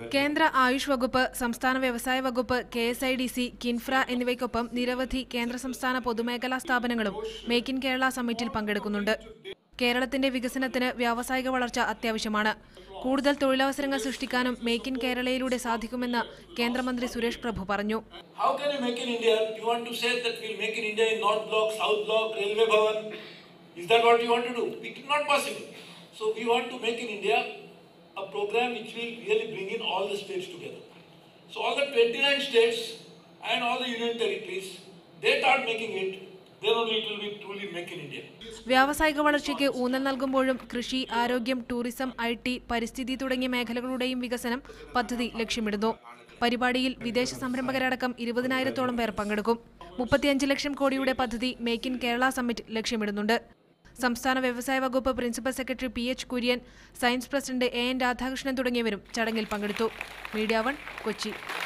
കേന്ദ്ര ആയുഷ് വകുപ്പ്, സംസ്ഥാന വ്യവസായ വകുപ്പ്, KSIDC, കിൻഫ്ര എന്നിവയ്ക്കൊപ്പം നിരവധി കേന്ദ്ര സംസ്ഥാന പൊതുമേഖലാ സ്ഥാപനങ്ങളും മേക്ക് ഇൻ കേരള സമ്മിറ്റിൽ പങ്കെടുക്കുന്നുണ്ട്. കേരളത്തിന്റെ വികസനത്തിന് വ്യാവസായിക വളർച്ച അത്യാവശ്യമാണ്. കൂടുതൽ തൊഴിലവസരങ്ങൾ സൃഷ്ടിക്കാനും മേക്ക് ഇൻ കേരളയിലൂടെ സാധിക്കുമെന്ന് കേന്ദ്രമന്ത്രി സുരേഷ് പ്രഭു പറഞ്ഞു. A program which will really bring in all the states together. So all the 29 states and all the union territories, they start making it, then only it will be truly make in India. വ്യാവസായിക വളർച്ചയ്ക്ക് ഊന്നൽ നൽകുമ്പോഴും കൃഷി, ആരോഗ്യം, tourism, IT, പരിസ്ഥിതി തുടങ്ങിയ മേഖലകളുടെയും വികസനം പദ്ധതി ലക്ഷ്യമിടുന്നു. പരിപാടിയിൽ വിദേശ സംരംഭകരടക്കം 20,000-ഓളം പേർ പങ്കെടുക്കും. 35 ലക്ഷം കോടിയുടെ പദ്ധതി മേക്ക് ഇൻ കേരള സമ്മിറ്റ് ലക്ഷ്യമിടുന്നുണ്ട്. സംസ്ഥാന വ്യവസായ വകുപ്പ് principal secretary PH Kurian, science president AN Radhakrishnan തുടങ്ങിയവരും ചടങ്ങിൽ പങ്കെടുത്തു. മീഡിയ 1 കൊച്ചി.